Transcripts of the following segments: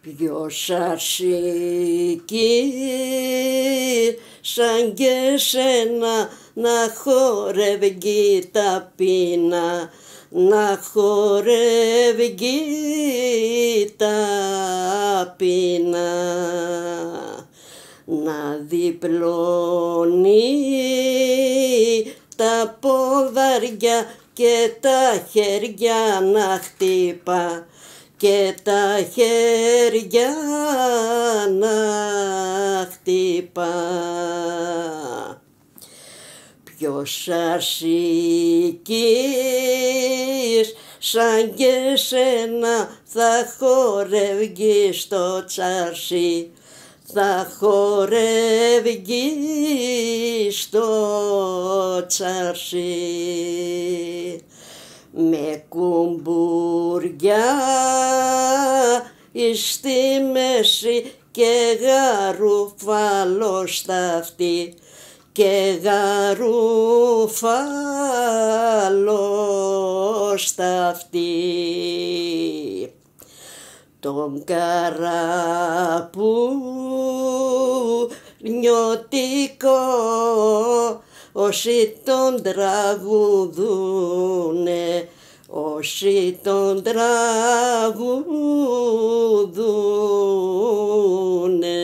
Ποιος αρχική σαν και σένα να χορεύει τα πείνα, να χορεύει τα πείνα, να διπλώνει τα ποδάρια και τα χέρια να χτύπα και τα χέρια να χτύπα. Ποιος αρχικής σαν και σένα θα χορεύει στο τσάρσι, θα χορεύει στο τσάρσι, με κουμπούρια στη μέση και γαρουφάλο στα αυτή και γαρουφάλο στα αυτή. Τον καραπού-νιωτικό όσοι τον τραγουδούνε, όσοι τον τραγουδούνε,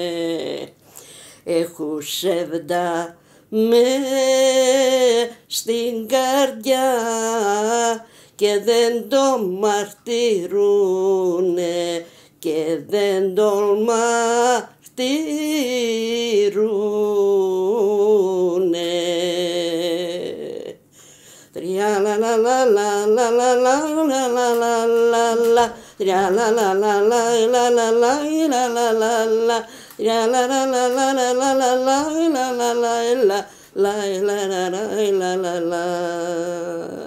έχουν σεβδά με στην καρδιά και δεν το μαρτυρούνε και δεν τον μαρτυρούνε. Τρια λα λα λα λα λα λα λα λα λα λα λα, τρια λα λα λα λα λα λα λα λα λα λα, τρια λα λα λα λα λα λα λα λα λα λα λα λα λα λα λα λα.